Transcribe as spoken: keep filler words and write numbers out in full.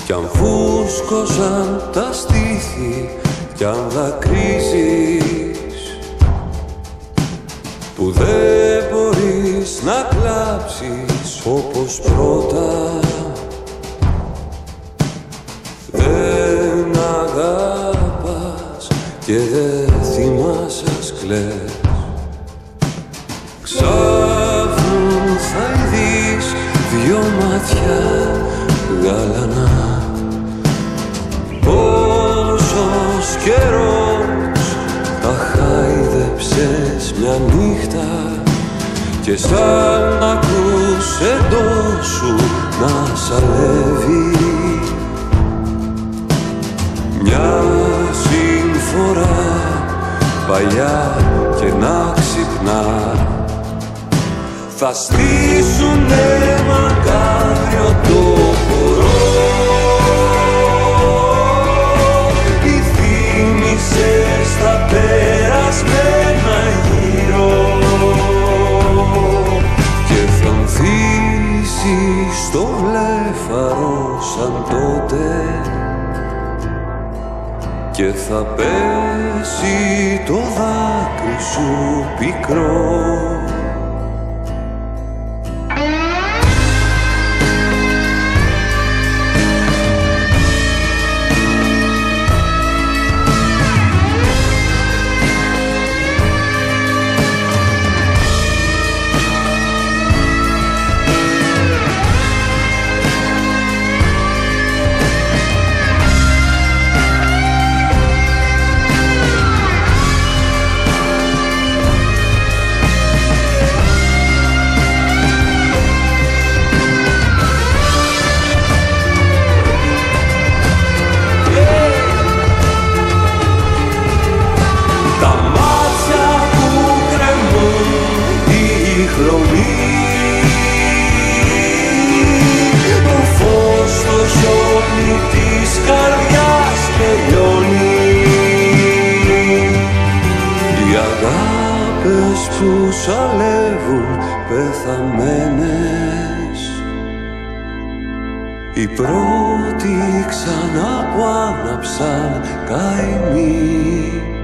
κι αν φούσκωσαν τα στήθη κι αν δακρύζεις, που δεν μπορείς να κλάψεις όπως πρώτα, δεν αγαπάς και δεν θυμάσαι ας κλαις. Ξάφνου θα ειδείς δυο μάτια γάλανα, πόσος καιρός τα χάιδεψες μια νύχτα και σαν να ακούς εντός σου να σαλεύει μια συμφορά παλιά και να ξυπνά. Θα στήσουνε μακάβριο το χορό, οι θύμησες τα περασμένα γύρω και θα ανθίσεις το βλέφαρο σαν τότε και θα πέσει το δάκρυ σου πικρό. Το φως στο χιόνι της καρδιάς τελειώνει, οι αγάπες που σαλεύουν πεθαμένες, οι πρώτοι ξανά που άναψαν καημοί.